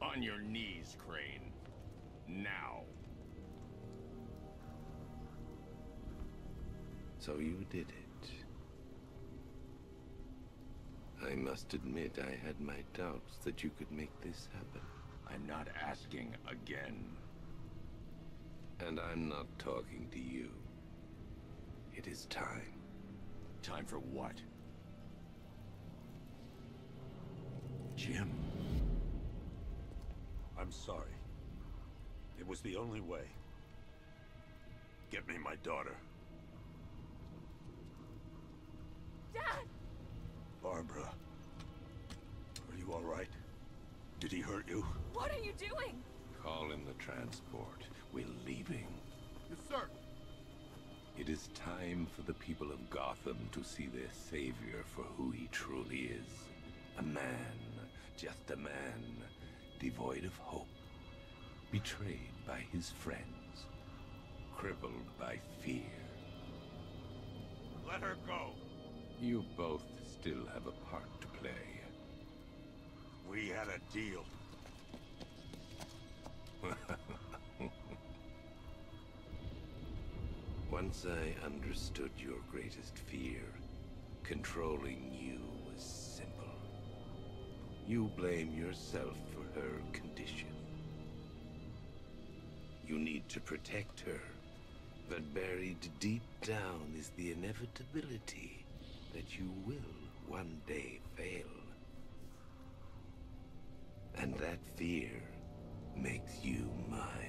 On your knees, Crane. Now. So you did it. I must admit I had my doubts that you could make this happen. I'm not asking again. And I'm not talking to you. It is time. Time for what? Jim. I'm sorry. It was the only way. Get me my daughter. Dad! Barbara. Are you all right? Did he hurt you? What are you doing? Call in the transport. We're leaving. Yes, sir. It is time for the people of Gotham to see their savior for who he truly is. A man, just a man, devoid of hope, betrayed by his friends, crippled by fear. Let her go. You both still have a part to play. We had a deal. Once I understood your greatest fear, controlling you was simple. You blame yourself for her condition. You need to protect her, but buried deep down is the inevitability that you will one day fail. And that fear makes you mine.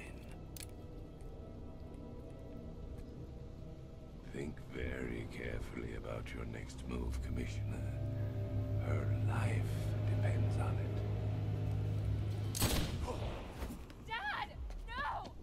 Think very carefully about your next move, Commissioner. Her life depends on it. Dad! No!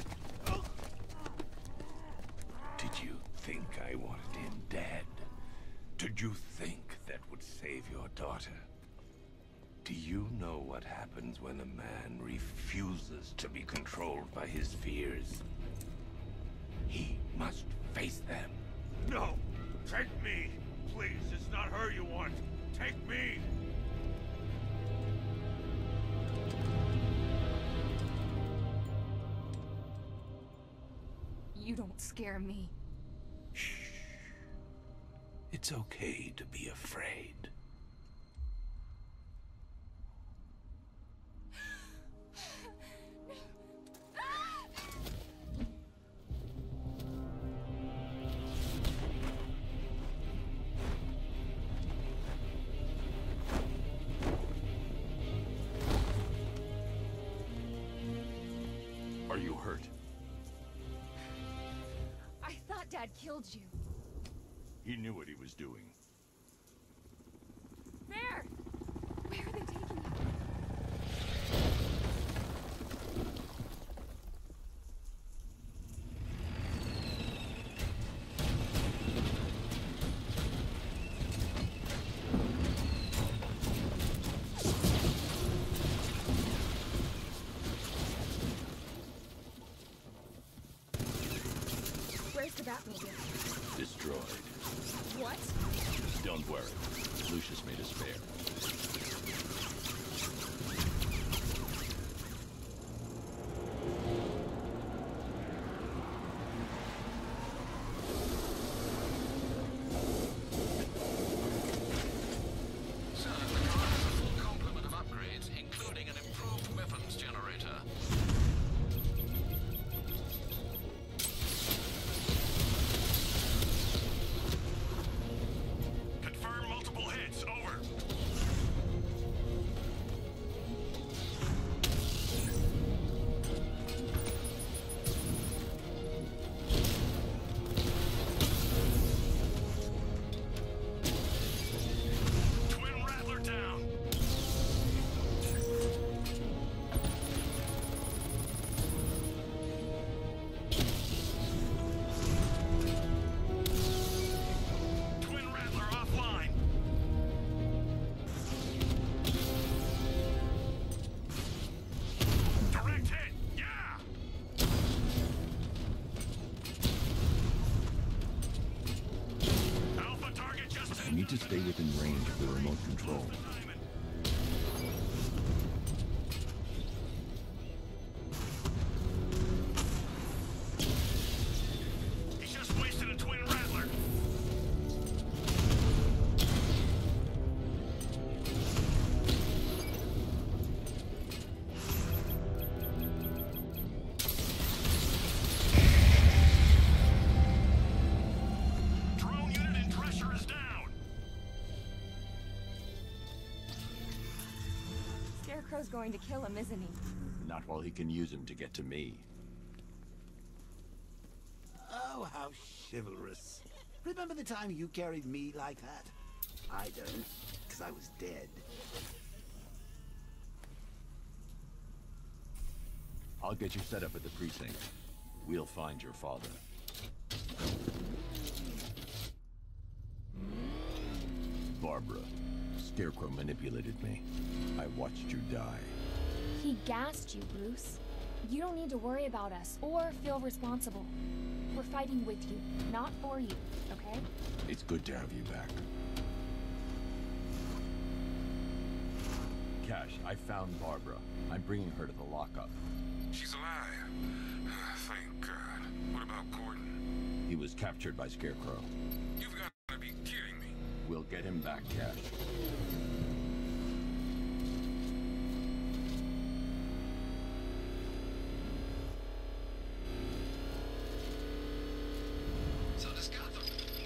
Did you think I wanted him dead? Did you think that would save your daughter? Do you know what happens when a man refuses to be controlled by his fears? He must face them. No! Take me! Please, it's not her you want. Take me! You don't scare me. Shh. It's okay to be afraid. Are you hurt? I thought Dad killed you. He knew what he was doing. There! Where are they taking you? Where's the Batmobile? Destroyed. What? Don't worry. Lucius made a spare. Sir, the car has a full complement of upgrades, including an improved weapons generator. Confirm multiple hits. Over. Twin Rattler down. Twin Rattler offline. Direct hit. Yeah. Alpha target just I need to stay within range of the remote control. Scarecrow's going to kill him, isn't he? Not while he can use him to get to me. Oh, how chivalrous. Remember the time you carried me like that? I don't, because I was dead. I'll get you set up at the precinct. We'll find your father. Barbara, Scarecrow manipulated me. I watched you die. He gassed you, Bruce. You don't need to worry about us or feel responsible. We're fighting with you, not for you, okay? It's good to have you back. Cash, I found Barbara. I'm bringing her to the lockup. She's alive. Thank God. What about Gordon? He was captured by Scarecrow. You've got to be kidding me. We'll get him back, Cash. So does Gotham.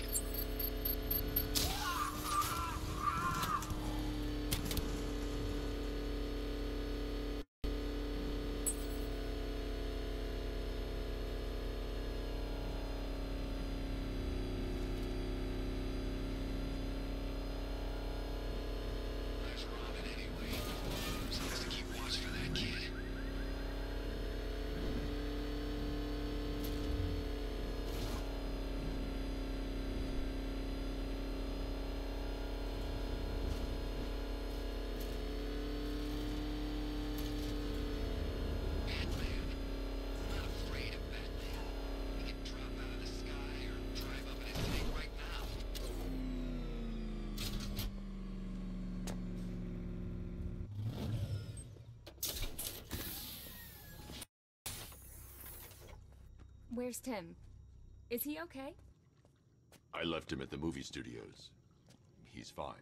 There's Robin anyway. Something to keep watch for that kid. Batman. I'm not afraid of Batman. He can drop out of the sky or drive up in his tank right now. Where's Tim? Is he okay? I left him at the movie studios. He's fine.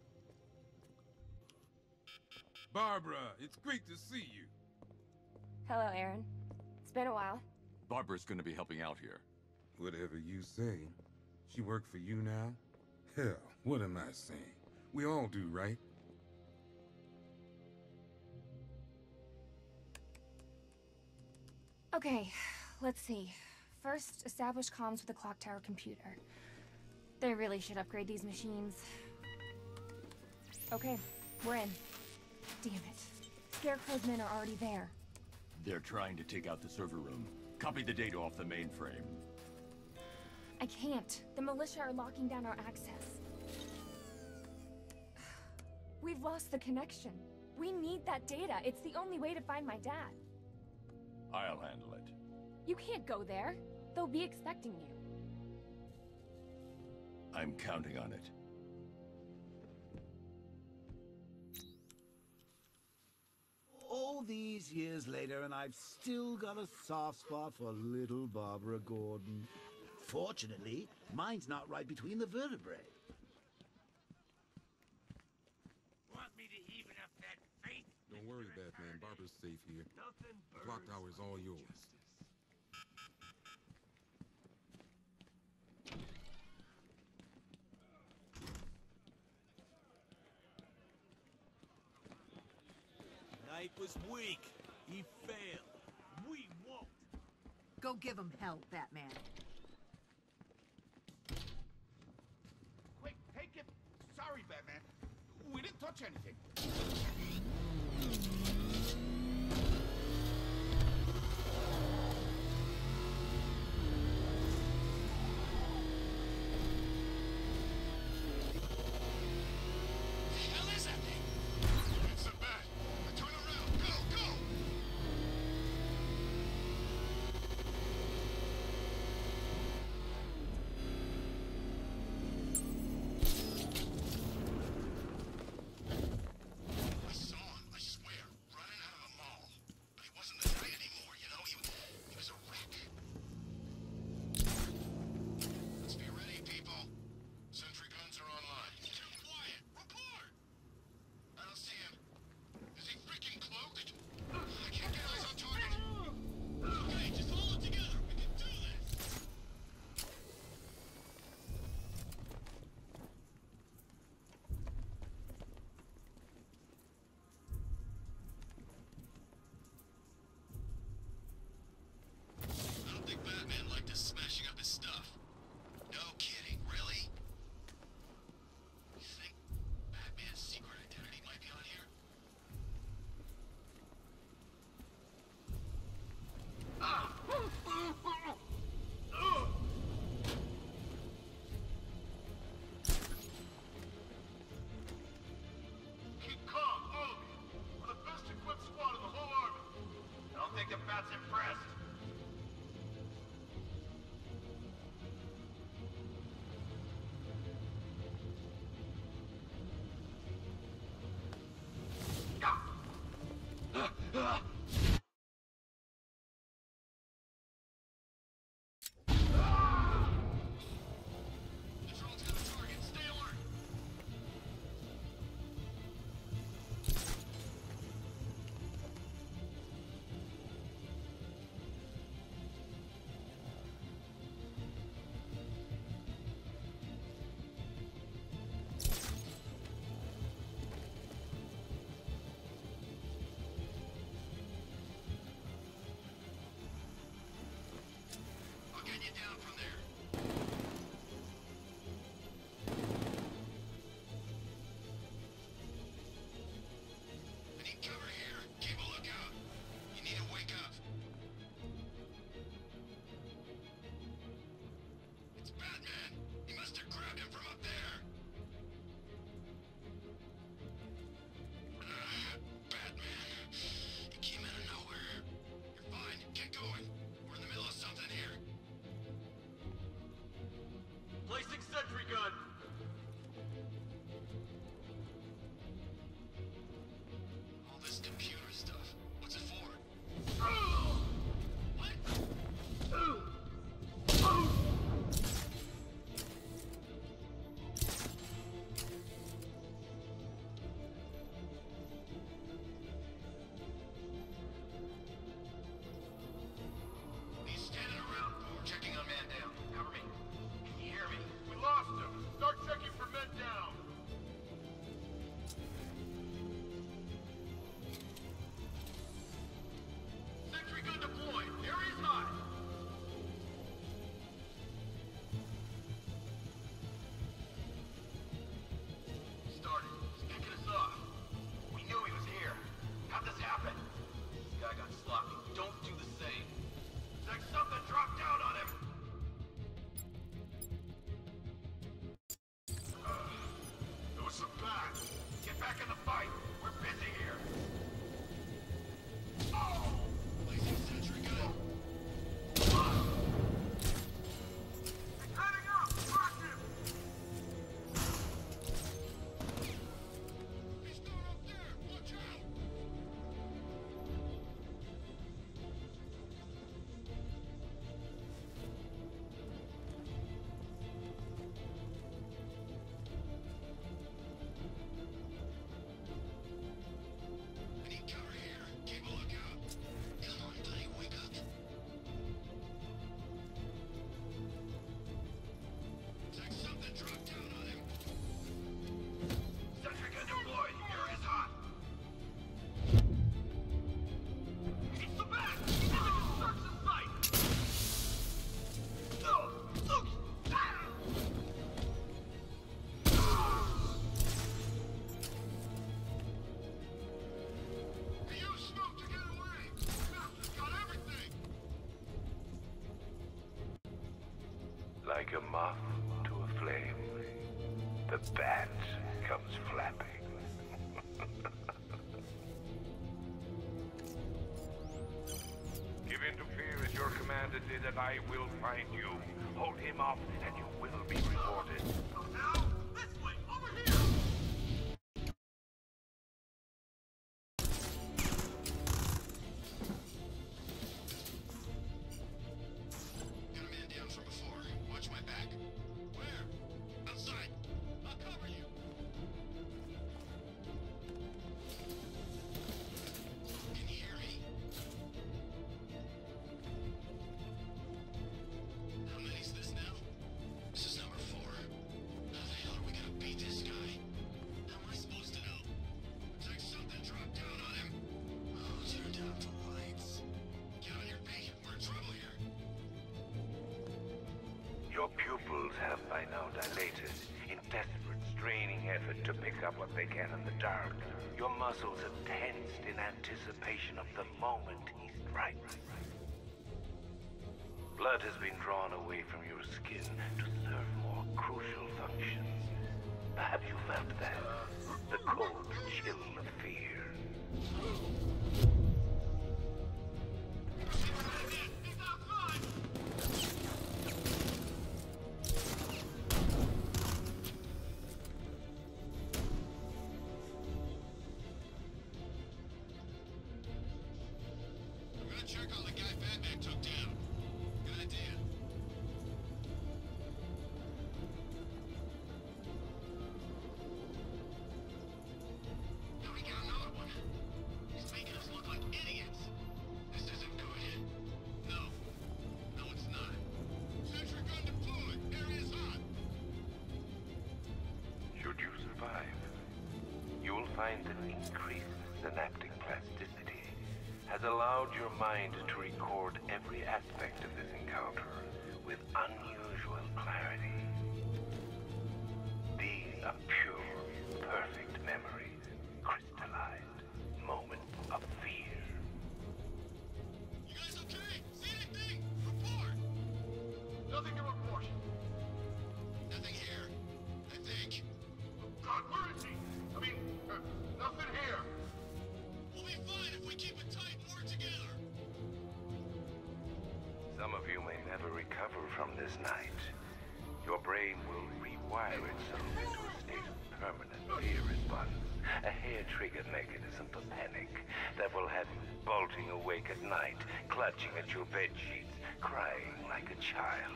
Barbara, it's great to see you. Hello, Aaron. It's been a while. Barbara's gonna be helping out here. Whatever you say. She work for you now? Hell, what am I saying? We all do, right? Okay, let's see. First, establish comms with the clock tower computer. They really should upgrade these machines. Okay, we're in. Damn it. Scarecrow's men are already there. They're trying to take out the server room. Copy the data off the mainframe. I can't. The militia are locking down our access. We've lost the connection. We need that data. It's the only way to find my dad. I'll handle it. You can't go there. They'll be expecting you. I'm counting on it. All these years later, and I've still got a soft spot for little Barbara Gordon. Fortunately, mine's not right between the vertebrae. Want me to even up that face? Don't worry, Batman. Barbara's safe here. The clock tower is all yours. Knight was weak. He failed. We won't. Go give him hell, Batman. Quick, take it. Sorry, Batman. We didn't touch anything. The hell is that thing? It's a bat. Turn around. Go, go! I saw him, I swear. Bat's impressed. Like a moth to a flame, the bat comes flapping. Give in to fear as your commander did, and I will find you. Hold him off, and you will be rewarded. Now, this way, over here! Got a man down from before. Watch my back. Where? Outside. I'll cover you. Can you hear me? How many's this now? This is number 4. How the hell are we gonna beat this guy? How am I supposed to know? Looks like something dropped down on him. Oh, turn down the lights. Get on your feet. We're in trouble here. Your pupils have by now dilated in desperate, straining effort to pick up what they can in the dark. Your muscles have tensed in anticipation of the moment he strikes. Blood has been drawn away from your skin to serve more crucial functions. Perhaps you felt that. The cold chill of fear. down. Good idea. Now we got another one. He's making us look like idiots. This isn't good. No. No, it's not. Sentry gun deployed. Area's hot. Should you survive, you will find that increased synaptic plasticity has allowed your mind to record every aspect of this encounter with unusual clarity. These are pure, perfect memories, crystallized moments of fear. You guys okay? See anything? Report! Nothing to report. Nothing here. I think. God, where is he? I mean, nothing here. We'll be fine if we keep it tight and work together. Some of you may never recover from this night. Your brain will rewire itself into a state of permanent fear response, a hair-triggered mechanism for panic that will have you bolting awake at night, clutching at your bed sheets, crying like a child.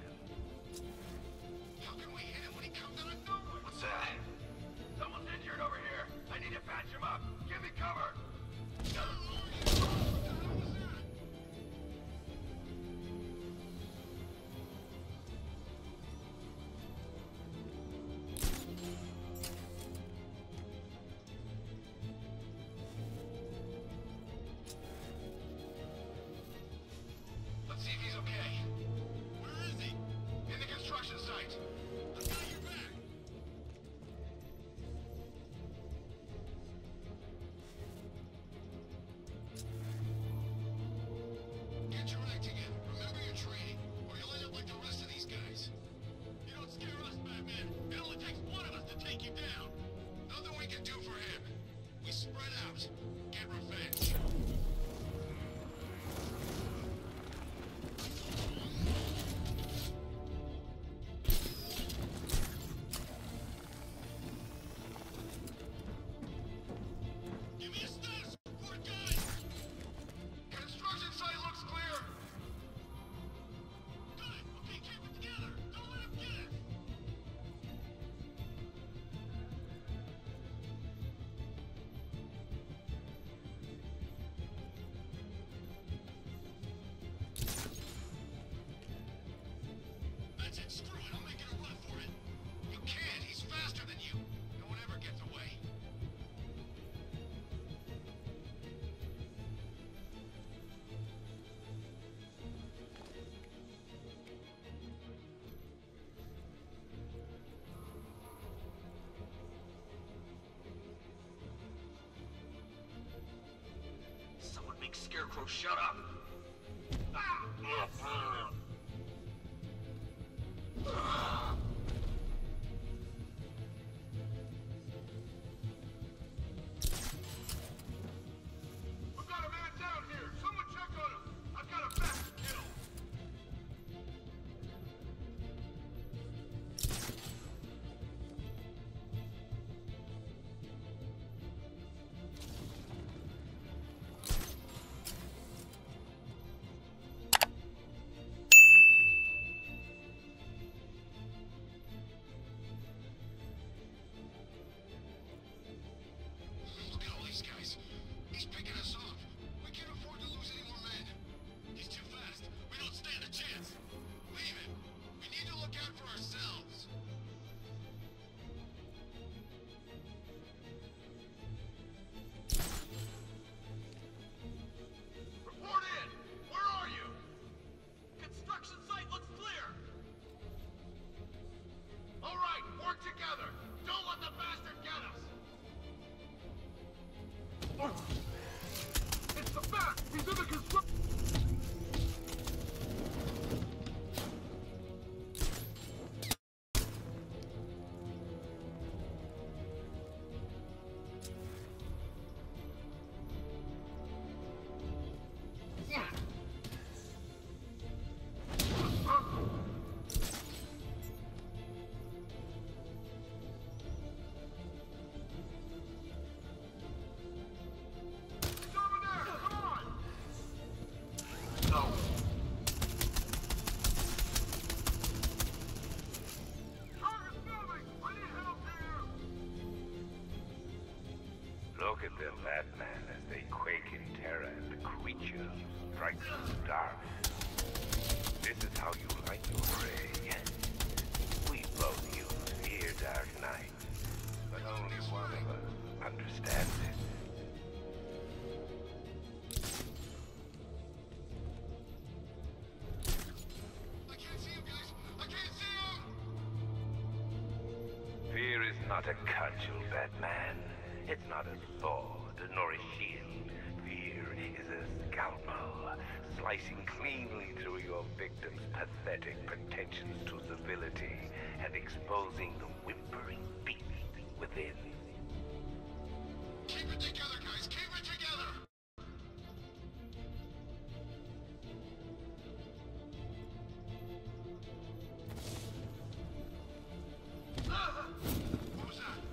How can we hit him when he comes out of nowhere? What's that? Someone's injured over here. I need to patch him up. Give me cover. Let's see if he's okay. Where is he? In the construction site. I've got your back. Get your act together. Remember your training, or you'll end up like the rest of these guys. You don't scare us, Batman. It only takes one of us to take you down. Nothing we can do for him. We spread out. Get revenge. Give me a status report, guys! Construction site looks clear. Good! Okay, keep it together! Don't let him get it! That's it, screw it, I'm making a run for it! You can't, he's faster than you! No one ever gets away! Someone make Scarecrow shut up. We've got a man down here. Someone check on him. I've got a back to kill. Look at all these guys. He's picking us off. We can't afford to lose any more men. He's too fast. We don't stand a chance. Leave it. We need to look out for ourselves. Report in. Where are you? Construction site looks clear. All right, work together. Don't let the bastard get us. It's the bat. He's in the construction. Over there, come on! Look at the Batman as they quake in terror and the creature strikes in the dark. This is how you like your prey, yes? We both use fear, Dark Knight, but only one of us understands it. I can't see him, guys! I can't see him! Fear is not a cudgel, Batman. It's not a sword, nor a shield. Fear is a scalpel, slicing cleanly through your victim's pathetic pretensions to civility and exposing the whimpering beast within. Keep it together, guys! Keep it together! What was that?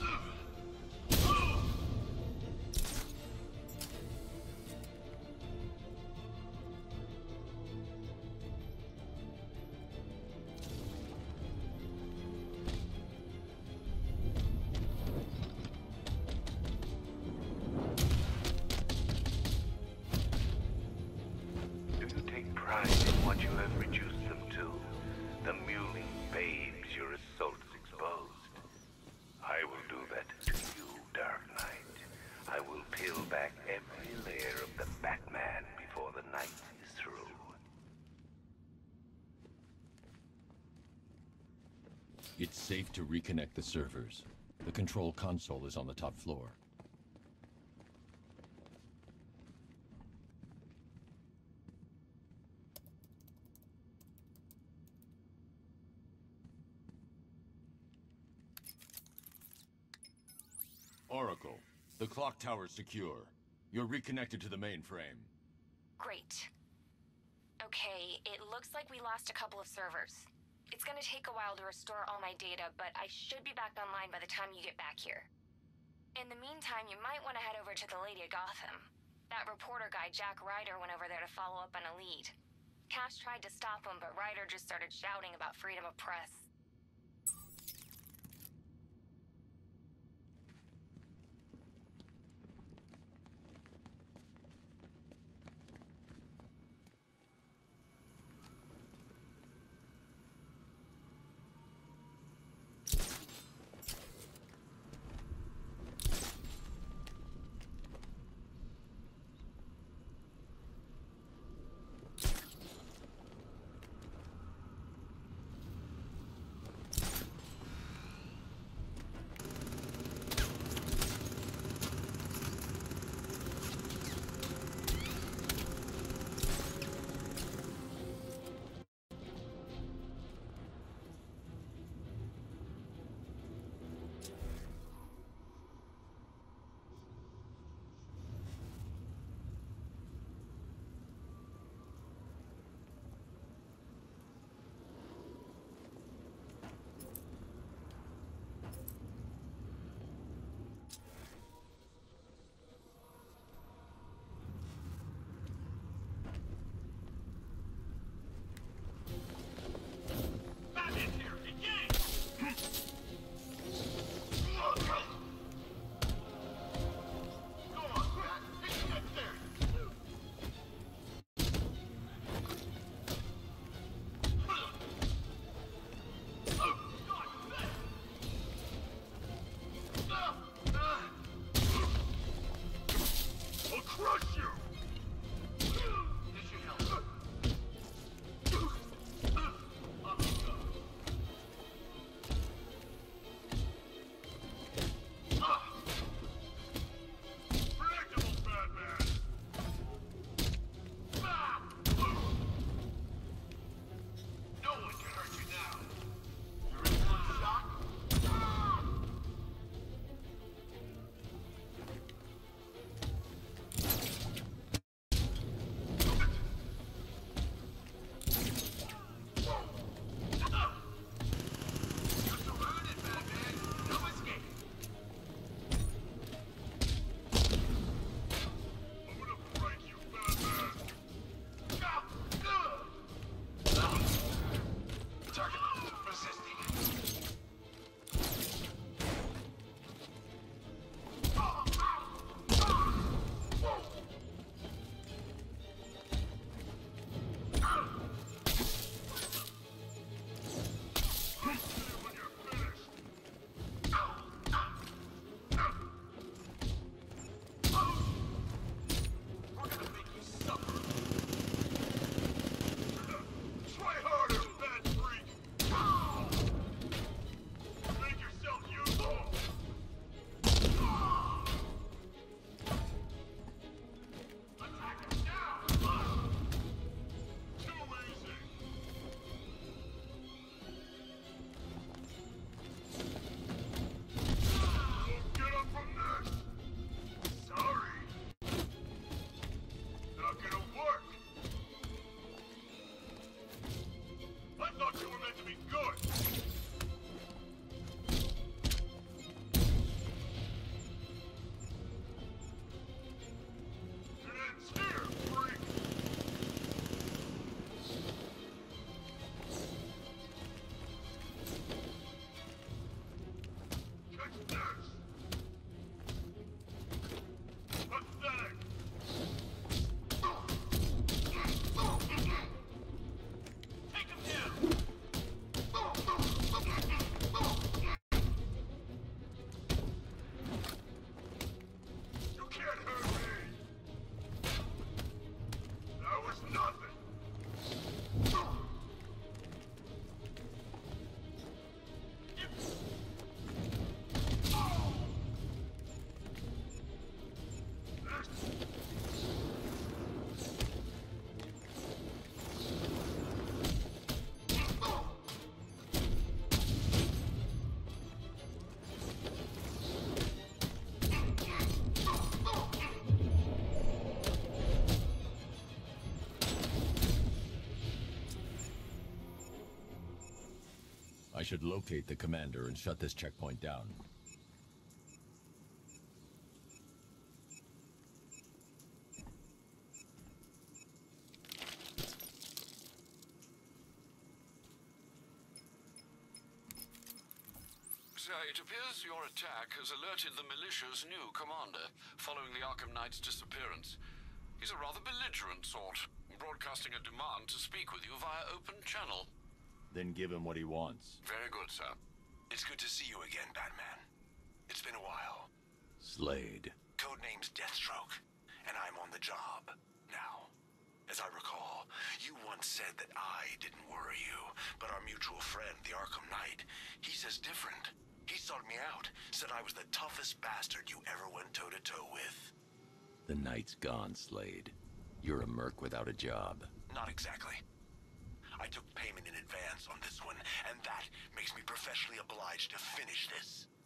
Do you take pride in what you have reduced them to? The mewling babes your assaults exposed. I will do that to you, Dark Knight. I will peel back every layer of the Batman before the night is through. It's safe to reconnect the servers. The control console is on the top floor. Oracle, the clock tower's secure. You're reconnected to the mainframe. Great. Okay, it looks like we lost a couple of servers. It's gonna take a while to restore all my data, but I should be back online by the time you get back here. In the meantime, you might want to head over to the Lady of Gotham. That reporter guy, Jack Ryder, went over there to follow up on a lead. Cash tried to stop him, but Ryder just started shouting about freedom of press. should locate the commander and shut this checkpoint down. Sir, it appears your attack has alerted the militia's new commander, following the Arkham Knight's disappearance. He's a rather belligerent sort, broadcasting a demand to speak with you via open channel. Then give him what he wants. Very good, sir. It's good to see you again, Batman. It's been a while. Slade. Codename's Deathstroke, and I'm on the job now. As I recall, you once said that I didn't worry you, but our mutual friend, the Arkham Knight, he says different. He sought me out, said I was the toughest bastard you ever went toe-to-toe with. The night's gone, Slade. You're a merc without a job. Not exactly. I took payment in advance on this one, and that makes me professionally obliged to finish this.